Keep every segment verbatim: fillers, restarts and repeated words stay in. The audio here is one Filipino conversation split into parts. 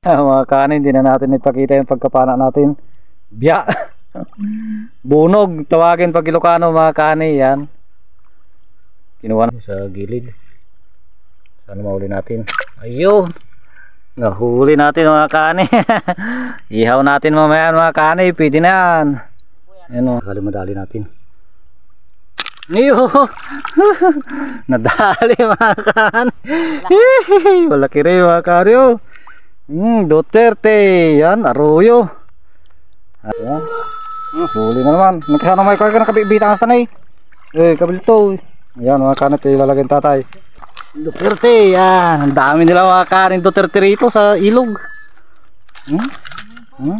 Mga kanin, hindi na natin ipakita yung pagkapana natin. Biya. Bunog, tawagin pag Ilocano mga kanin. Yan. Kinuha na sa gilid. Sana mahuli natin. Ayun. Nahuli natin mga kanin. Ihaw natin mamaya mga kanin. Pwede na yan. Ayan o. Kalimadali natin. Iyo. Nadali mga kanin. Malaki rin mga kanin. Hmm, Duterte. Yan, Arroyo. Ayan. Huli na naman. Magkasana may kaya na kabibita ang sanay. Eh, kabilito. Ayan mga kanin. Ilalagay tatay. Duterte. Yan. Ang dami nila mga kanin Duterte rito sa ilog. Hmm? Hmm?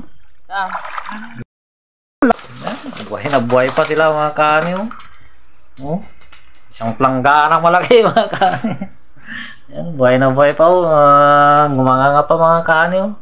Buhay na buhay pa sila mga kanin. Oh. Isang plangganang malaki mga kanin. Yan, buhay na buhay pa oh. Uh, gumanganga pa mga kanin oh.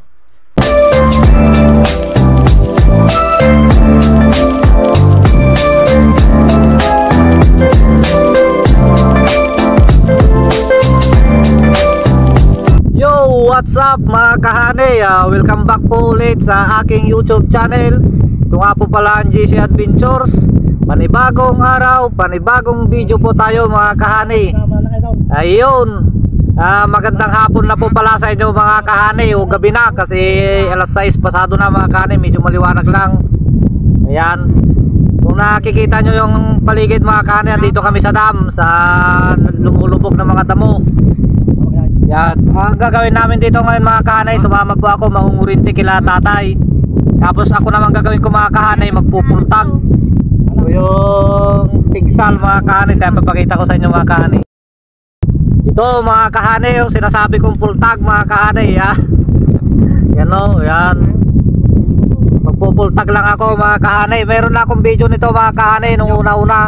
Yo, what's up mga kahane? Uh, welcome back po ulit sa aking YouTube channel. Ito nga po pala ang G C Adventures. Panibagong araw, panibagong video po tayo mga kahane. Ayun. Uh, magandang hapon na po pala sa inyo mga kahane o gabi na kasi alas sais pasado na mga kahane, medyo maliwanag lang. Ayan, kung nakikita nyo yung paligid mga kahane, dito kami sa dam, sa lumulubog ng mga damo. Yan, ang gagawin namin dito ngayon mga kahane, sumama po ako, mangungurinti kila tatay. Tapos ako naman gagawin ko mga kahane, magpupultag. Ito yung tigsal mga kahane, kaya papakita ko sa inyo mga kahane. Ito mga kahane yung sinasabi kong pultag mga kahane ya. Yan o, yan. Magpupultag lang ako mga kahane. Meron na akong video nito mga kahane nung una-una.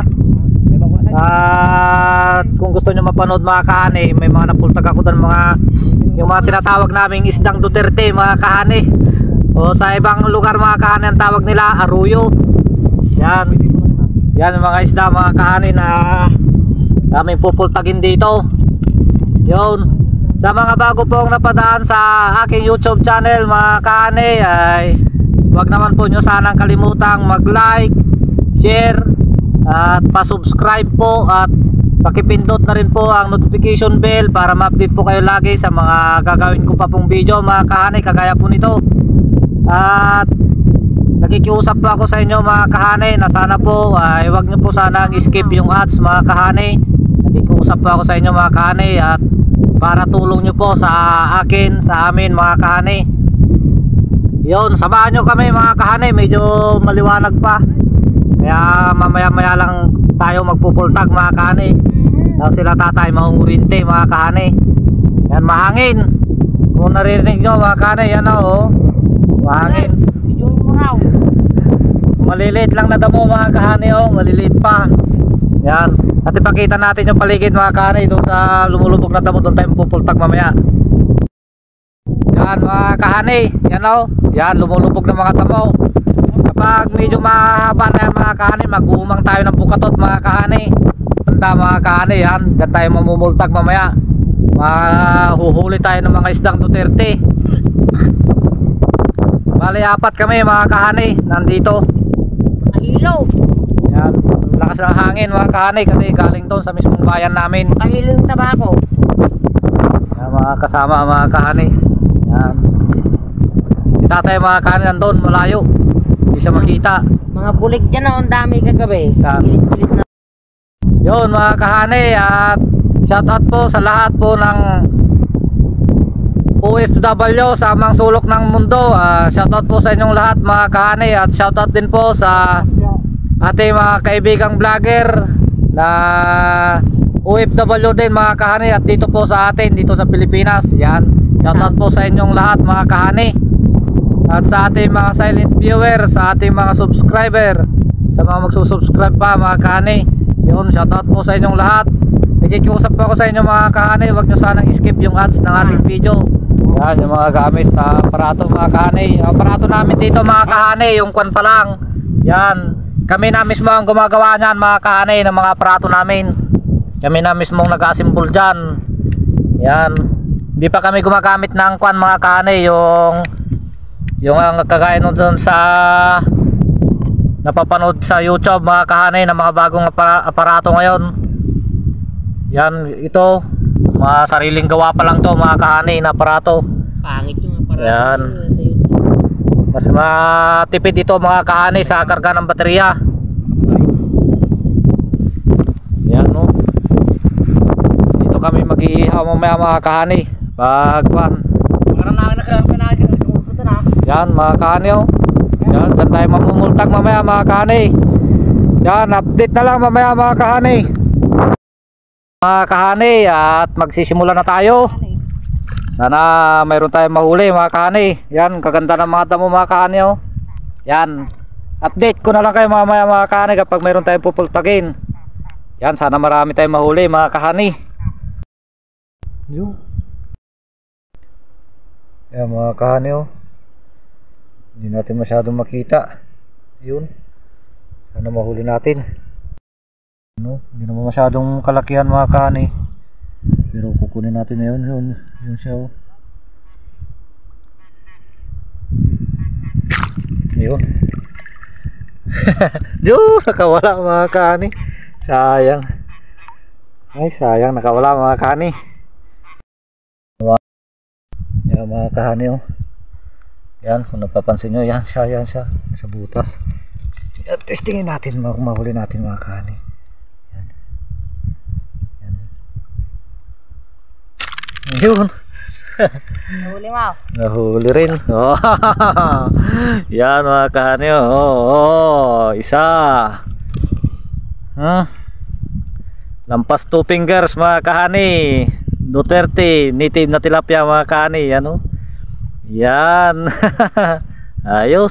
At kung gusto nyo mapanood mga kahane, may mga napultag ako doon, mga yung mga tinatawag naming isdang Duterte mga kahane. O sa ibang lugar mga kahane ang tawag nila Arroyo. Yan. Yan mga isda mga kahane na aming pupultagin dito. Yun, sa mga bago pong napadaan sa aking YouTube channel mga kahane, ay huwag naman po nyo sanang kalimutang mag-like, share at pa-subscribe po at pakipindot na rin po ang notification bell para ma-update po kayo lagi sa mga gagawin ko pa pong video mga kahane kagaya po nito. At nakikiusap po ako sa inyo mga kahane na sana po ay huwag nyo po sanang skip yung ads mga kahane. Nakikiusap po ako sa inyo mga kahane at para tulong nyo po sa akin, sa amin mga kahane. Yun, samahan nyo kami mga kahane, medyo maliwanag pa. Kaya mamaya maya lang tayo magpupultag mga kahane. Tapos sila tatay maungurinti mga kahane. Yan, mahangin. Kung naririnig nyo mga kahane, yan o oh. Mahangin. Maliliit lang na damo mga kahane oh, maliliit pa. Yan, at ipakita natin yung paligid mga kahane doon sa lumulubog na damo, doon tayo pupultag mamaya. Yan mga kahane, yan o, yan lumulubog na mga damo. Kapag medyo mahaba na yan mga kahane, mag-uumang tayo ng bukatot mga kahane. Tanda mga kahane, yan, dyan tayo mamumultag mamaya. Mahuhuli tayo ng mga isdang Duterte. Bali apat kami mga kahane, nandito. Ilaw. Yan, lakas ng hangin mga kahane kasi galing doon sa mismong bayan namin. Kahilo yung tabako. Yan mga kasama mga kahane. Yan. Si tatay mga kahane nandun malayo, hindi siya makita. Mga bulik dyan na, ang dami kagabi. Pilit-pilit na. Yun mga kahane, at shout out po sa lahat po ng O F W sa amang sulok ng mundo. uh, Shout out po sa inyong lahat mga kahane. At shout out din po sa ating mga kaibigang vlogger na O F W din mga kahane, at dito po sa atin, dito sa Pilipinas. Yan, shoutout po sa inyong lahat mga kahane. At sa ating mga silent viewer, sa ating mga subscriber, sa mga magsusubscribe pa mga kahane, yun, shoutout po sa inyong lahat. Nakikiusap po ako sa inyo mga kahane, huwag nyo sanang skip yung ads ng ating video. Yan yung mga gamit, uh, aparato mga kahane. Aparato namin dito mga kahane, yung kwan pa lang. Yan, kami na mismo ang gumagawa niyan mga kahane, ng mga aparato namin. Kami na mismo nag-assemble dyan. Yan. Hindi pa kami gumagamit ng kwan mga kahane, yung yung ang kagaya nun dun sa napapanood sa YouTube mga kahane ng mga bagong apara aparato ngayon. Yan, ito mga sariling gawa pa lang to mga kahane na aparato. Pangit yung aparato. Yan. Sa YouTube. Mas matipid ito mga kahane sa karga ng baterya. Yan no. Dito kami mag-iihaw mamaya mga kahane. Pag kwan. Parang nakakanakin ito na. Yan mga kahane oh. Yan, dyan tayo mamumultag mamaya mga kahane. Yan, update na lang mamaya mga kahane. Mga kahane, at magsisimula na tayo. Sana mayroon tayong mahuli mga kahane. Yan, kaganda ng mga damo mga kahane oh. Yan, update ko na lang kayo mamaya mga kahane kapag mayroon tayong pupultagin. Yan, sana marami tayong mahuli mga kahane. Yan mga kahane oh. Hindi natin masyadong makita. Ayun. Sana mahuli natin. Ano? Hindi naman masyadong kalakihan mga kahane. Pero kukunin natin na yun. Yun, yun siya oh. Ayun. Yun, nakawala mga kahane. Sayang. Ay sayang, nakawala mga kahane. Yan mga kahane oh. Yan, kung napapansin nyo, yan siya, yan siya, sa butas. Yan, testingin natin, kung mahuli natin mga kahane. Yan. Yan. Yun. Nahuli mo. Nahuli rin. Oh. Yan mga kahane. Oh, oh, isa. Huh? Lampas two fingers mga kahane. Duterte, native na tilapia mga kahane. Yan oh. Yan. Ayos.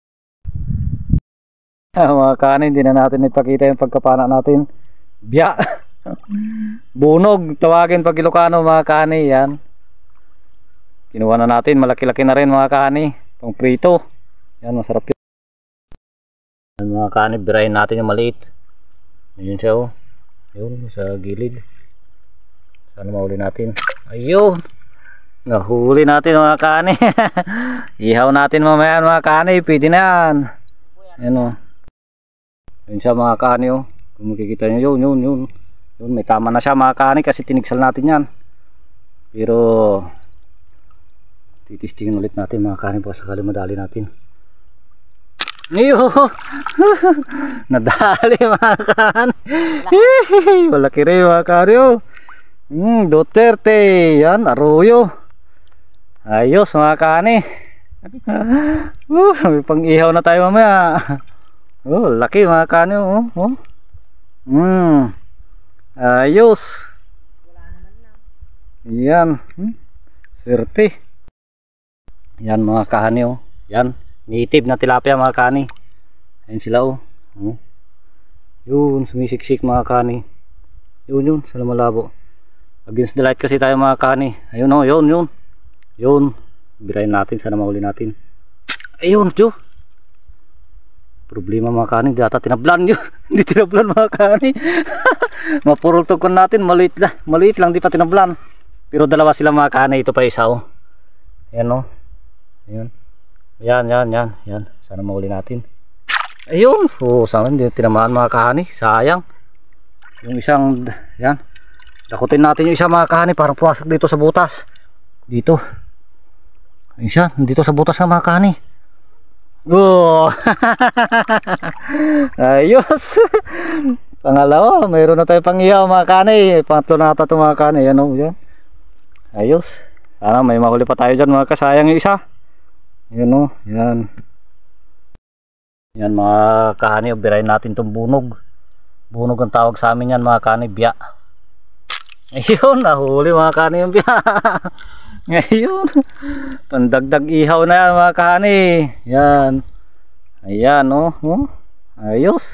Mga kahane, hindi na natin ipakita yung pagkapana natin. Biya. Bunog, tawagin pag Ilocano mga kahane. Yan. Kinuha na natin, malaki-laki na rin mga kahane. Pang prito. Yan, masarap yun. Yan mga kahane, birahin natin yung maliit. Ayun siya oh. Ayun, sa gilid. Sana mahuli natin. Ayun. Nahuli natin mga kahane. Ihaw natin mamaya mga kahane. Pwede na yan. Yan o. Yun siya mga kahane o. Kung makikita nyo yun, yun, yun. Yun, may tama na siya mga kahane kasi tinigsal natin yan. Pero titistingin ulit natin mga kahane baka sakali madali natin. Iyo. Nadali mga kahane. Malaki rin mga kahane o. Hmm, Duterte. Yan, Arroyo. Ayos mga kahane. uh, May pang ihaw na tayo mamaya. Oh, laki mga kahane oh. Oh. Hmm. Ayos. Yan. Hmm. Swerte. Yan mga kahane oh. Yan. Native na tilapia mga kahane. Ayun sila oh. Oh. Yun, sumisiksik mga kahane. Yun yun, sa malabo. Against the light kasi tayo mga kahane. Ayun oh, yun yun. Yun, birahin natin, sana mahuli natin. Ayun, Diyo. Problema mga kahane, hindi ata tinablan yun. Hindi tinablan mga kahane. Mapurultog ko natin, maliit lang, maliit lang, di pa tinablan. Pero dalawa sila mga kahane, ito pa isa oh. Ayan oh. Ayun. Yan, yan, yan, yan. Sana mahuli natin. Ayun, oh, sana hindi tinamaan mga kahane, sayang. Yung isang, yan. Dakutin natin yung isa mga kahane, parang pumasok dito sa butas. Dito. Ayun siya, dito sa butas ng mga kahane. Oh. Ayos. Pangalawa, mayroon na tayo pang-ihaw mga kahane. Pangatlo na ata itong mga kahane. Yan o, yan. Ayos. Sana may mahuli pa tayo dyan mga kasayang yung isa. Yan o, yan. Yan mga kahane, birahin natin itong bunog. Bunog ang tawag sa amin yan mga kahane, biya. Ayun, nahuli mga kahane yung biya. Ngayon, pandagdag ihaw na yan mga kahane. Yan. Ayan oh, oh. Ayos.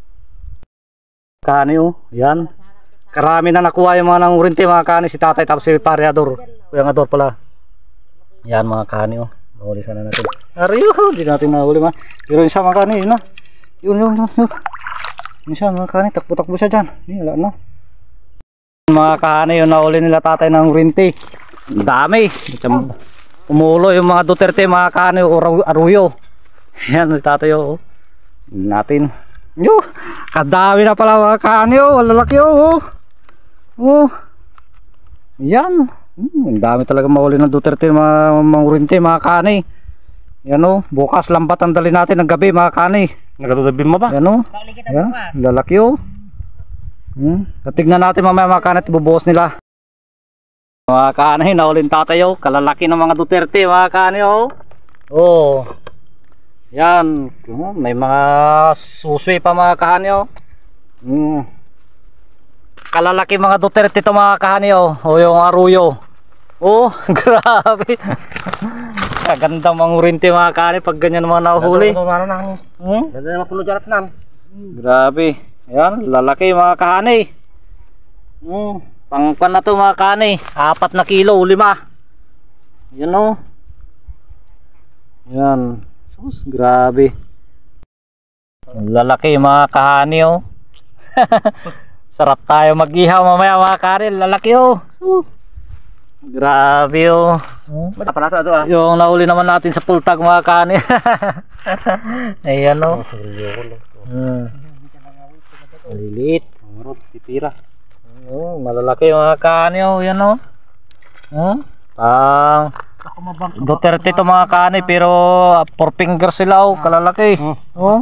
Kahane oh, yan. Karami na nakuha yung mga nangurinti mga kahane, si tatay tapos si pareador. Kuyang ador pala. Yan mga kahane oh. Mahuli sana natin. Ariyo, hindi natin nahuli mga. Pero yung isa mga kahane, yun na. Yun, yun, yun, yun. Yung isa mga kahane, takbo-takbo siya dyan. Yun, wala na. Mga kahane, yung nahuli nila tatay ng urinti. Ang dami. Umulo yung mga Duterte, mga kaani o Arroyo. Yan, tatayo. Oh. Natin. Yo, kadami na pala mga kaani. Oh, lalaki oh. Oh. Yan. Hmm, ang dami talaga mahuli ng Duterte, mga mangurinte, mga kaani. Yan oh, bukas lambat ang dali natin ng gabi, mga kaani. Nagatutabim mo ba? Yan oh. Yan, lalaki oh. Hmm. Tignan natin mamaya mga kaani at ibubuhos nila. Mga kaani, nahulin tatayo. Kalalaki ng mga Duterte, mga kaani oh. Oh. Yan. May mga suswi pa, mga kaani oh. Hmm. Kalalaki mga Duterte ito, mga kaani oh. O yung Arroyo. Oh, grabe. Gandang mangurinte, mga kaani pag ganyan mga nahuhuli. Hmm? Ganda na mapulo dyan at nan. Grabe. Yan, lalaki mga kaani. Hmm. Pangpan na to, mga kaani. Apat na kilo, lima. Yan o. Yan. Sus, grabe. Lalaki mga kaani o. Sarap tayo mag-ihaw mamaya, mga kaani. Lalaki o. Sus. Grabe o. Mata na ito ah. Yung nahuli naman natin sa pultag, mga kaani. Ayan o. Hmm. Maliliit. Titira. Oh, malalaki mga kaani oh, yan oh. Hmm? Pang Duterte to, mga kaani, pero four fingers sila oh, kalalaki. Oh.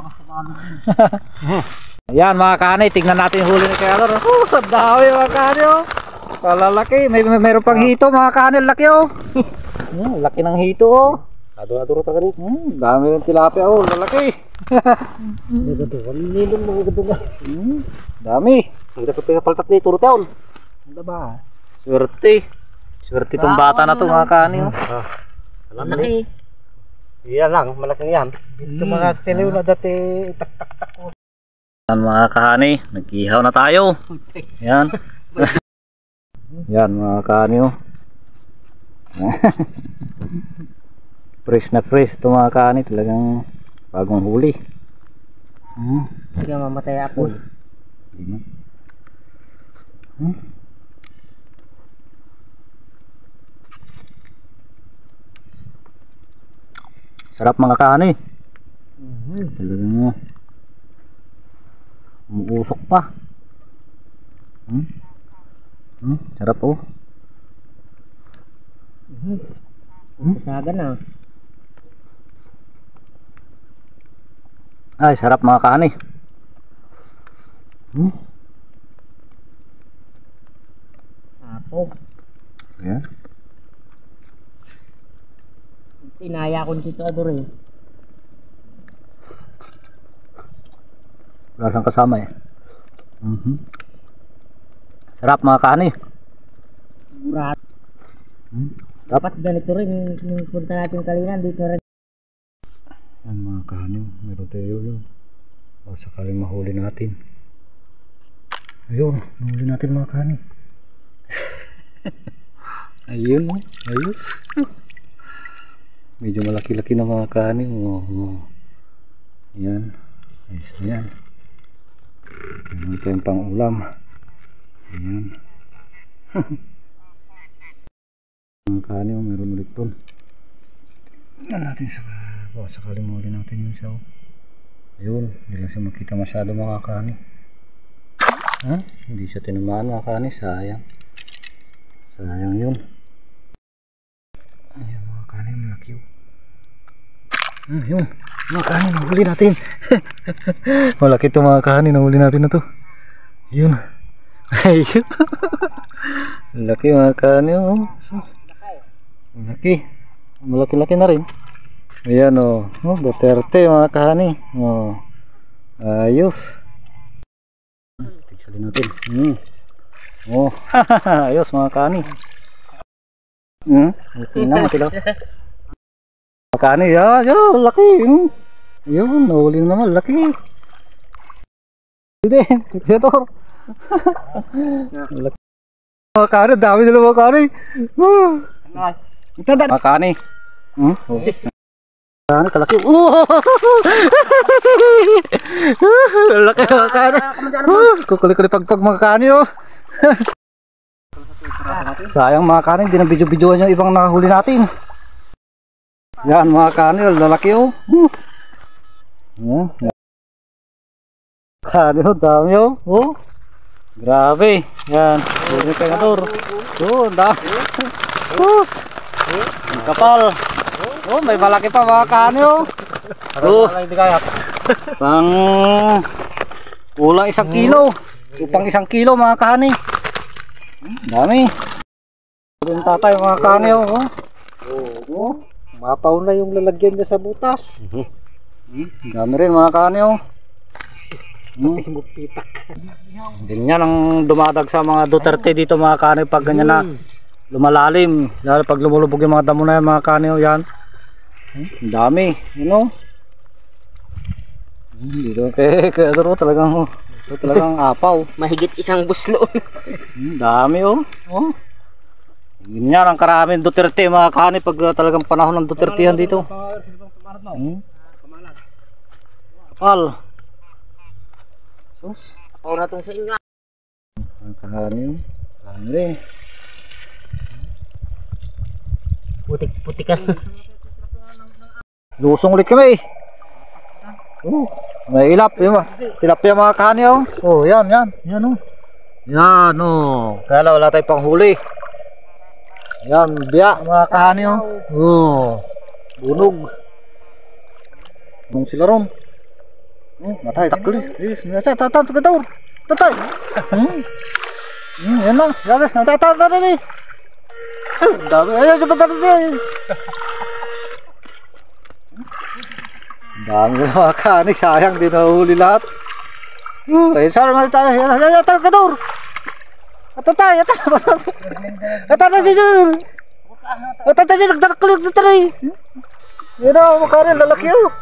Ayan mga kaani, tingnan natin yung huli ni Kayalor. Oh, dami mga kaani oh. Kalalaki, may, may meron pang hito, mga kaani, laki oh. Hmm, laki ng hito oh. Aduro-aduro ta gani. Hmm, dami ng tilapia oh, lalaki. Hmm, dami. Ang dapat pinapaltat ni turo taon. Ano ba? Swerte. Swerte itong bata na to, mga kaani oh. Malaki. Iyan lang, malaking yan. Ito mga tiliw na dati tak-tak-tak ko. Yan mga kaani, nag-ihaw na tayo. Yan. Yan mga kaani oh. Fresh na fresh ito, mga kaani, talagang bagong huli. Hmm. Hindi mamatay ako. Hindi na. Hmm. Sarap mga kaani. Mm-hmm. Talagang umuusok pa. Hmm? Hmm? Sarap oh. Mhm. Hmm? Saga na. Ay, sarap mga kaani. Hmm? Apo. Ayan. Tinaya ko dito adore. Wala siyang kasama eh. Mm-hmm. Sarap mga kaani. Burat. Hmm? Dapat ganito rin yung punta natin kanina dito rin. Yan mga kaani, meron tayo yun. O sakaling mahuli natin. Ayun, mahuli natin mga kaani. Ayun oh, ayos. Medyo malaki-laki na mga kaani. Oh, oh. Yan, ayos na yan. Meron tayong pang ulam. Ayan. Mga kaani, oh, meron ulit doon. Tignan natin sa oh, sakaling mahuli natin yung siya. Ayun, hindi lang siya makita masyado mga kaani. Ha? Hindi siya tinamaan mga kaani, sayang. Sayang yun. Ayun mga kaani, malaki yun. Hmm, yun, mga kaani, nahuli natin. Malaki ito mga kaani, nahuli natin na to. Yun. Ayun. Laki mga kaani, oh. Malaki. Malaki-laki na rin. Ayan o, oh. Oh, Duterte mga kahani. Oh. Ayos. Tigsalin natin. Hmm. Oh, ayos mga kahani. Hmm. Okay na matilo. Mga kahani, yan, yan, laki. Hmm. Yun, nahuli naman, laki. Hindi, Theodore. Laki. Mga kahani, dami nila mga kahani. Mga kahani. Hmm? Oh. Ano kalaki? Oh! Laki ka na. Kukulit-kulit pagpag mga kani oh. Sayang mga kanin, hindi na video-videoan yung ibang nakahuli natin. Yan mga kanin, lalaki oh. Uh. Yan, yan. Kanin oh, dami oh. Oh. Grabe. Yan, huli pegador. Oh, ang dami. Oh. Ang kapal. Oh, may malaki pa mga kanin oh. Oh. Pang kulang isang kilo. Upang isang kilo mga kanin. Dami. Yung tatay mga kani oh. Oh. Mapaw na yung lalagyan niya sa butas. Hmm. Dami rin mga kani oh. Hmm. Ganyan ang dumadag sa mga Duterte dito mga kani pag ganyan na lumalalim. Lalo pag lumulubog yung mga damo na yan mga kani oh, yan. Hmm. Dami, you know. Hmm. Dito kay kaya dito talagang ito talagang apaw. Mahigit isang buslo. Hmm. Dami oh. Oh. Ganyan ang karaming Duterte mga kani pag uh, talagang panahon ng Dutertehan dito. Hmm. Kapal. Sus. Ako na itong sa inyo. Ang kahani. Kahani rin. Putik-putik ka. Lusong ulit kami. Oh, may ilap yun. Tilapia mga kahani oh. Oh, yan, yan. Yan oh. Yan oh. Kaya lang wala tayong panghuli. Yan, biya mga kahani oh. Oh. Bunog. Nung sila ron. Hmm, matay takli. Eh, matay tatay tatay. Tatay. Hmm. Hmm, yan na. Yan, tatay tatay. Dami. Ay, cepat tatay. Dami mga kahani, sayang din nahuli lahat. Hmm, ay sana matay. Yan, yan, tatay kador. Tatay, tatay. Tatay dito. Tatay dito nagdakli tatay. Yan na, makani lalaki oh.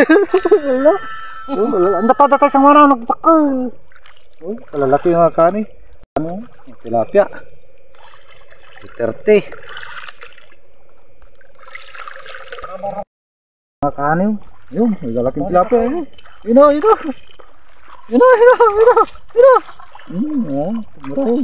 Ang dapat-dapat sa mga nagtakal. Uy, kalalaki yung mga kani. Ano? Tilapia. Duterte. Mga kani. Yun, may lalaking tilapia. Yun o, yun o. Yun o, yun o, yun o. Yun o. Yun, tumurahin.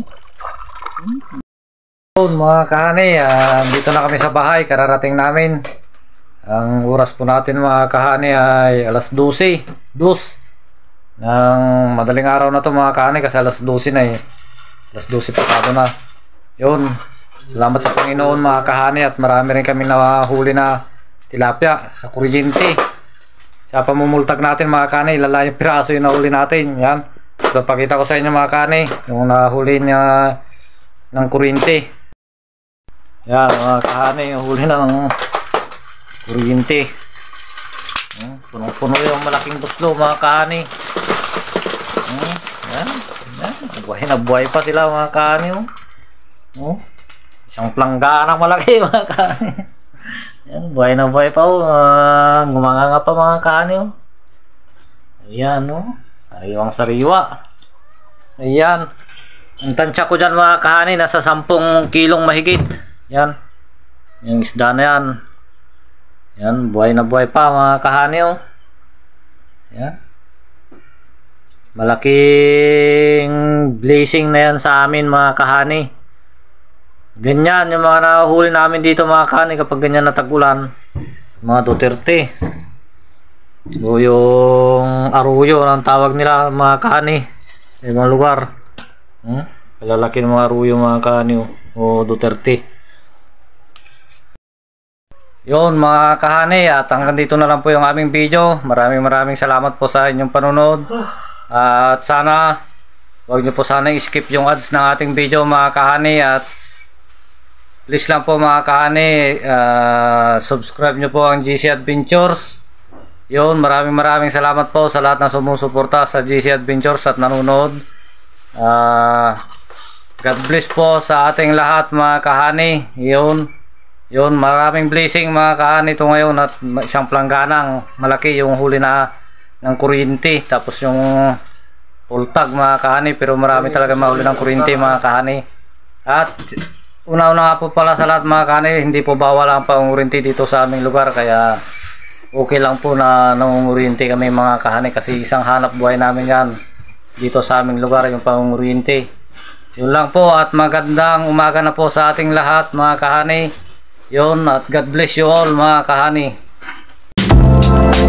Mga kani, uh, dito na kami sa bahay. Kararating namin. Ang oras po natin mga kahani ay alas dose dos ng madaling araw na to mga kahani kasi alas dose na eh. Alas dose pasado na. Yun, salamat sa Panginoon mga kahani at marami rin kami nahuli na tilapia sa kuryente. Sa pamumultag natin mga kahani, lalayang piraso yung nahuli natin. Yan, so pakita ko sa inyo mga kahani yung nahuli niya ng kuryente. Yan mga kahani, yung huli na ng kuryente. Hmm, punong-puno yung malaking buslo mga kahani. Hmm, yan, yan. Buhay na buhay pa sila mga kahani. Oh. Oh, isang plangganang malaki mga kahani. Yan, buhay na buhay pa. Oh. Uh, gumanganga pa mga kahani. Oh. Ayan oh. Sariwang sariwa. Ayan. Ang tansya ko dyan mga kahani nasa sampung kilong mahigit. Yan. Yung isda na yan. Yan, buhay na buhay pa mga kahani oh. Yan. Malaking blessing na yan sa amin mga kahani. Ganyan yung mga nahuli namin dito mga kahani kapag ganyan na tag-ulan. Mga Duterte. O yung aruyo ang tawag nila mga kahani. Sa ibang lugar. Hmm? Kalalaki ng mga aruyo mga kahani oh. O Duterte. Yun mga kahani, at hanggang dito na lang po yung aming video. Maraming maraming salamat po sa inyong panonood. At sana huwag nyo po sana i-skip yung ads ng ating video mga kahani. At please lang po mga kahani, uh, subscribe nyo po ang G C Adventures. Yun, maraming maraming salamat po sa lahat na sumusuporta sa G C Adventures at nanonood. uh, God bless po sa ating lahat mga kahani. Yun. Yun, maraming blessing mga kahani ito ngayon at isang plangganang malaki yung huli na ng kuryente. Tapos yung pultag mga kahani, pero marami talaga mahuli ng kuryente mga kahani. At una-una nga po pala sa lahat mga kahani, hindi po bawal ang panguryente dito sa aming lugar. Kaya okay lang po na nangunguryente kami mga kahani kasi isang hanap buhay namin yan dito sa aming lugar yung panguryente. Yun lang po at magandang umaga na po sa ating lahat mga kahani. Yun at God bless you all mga kahani.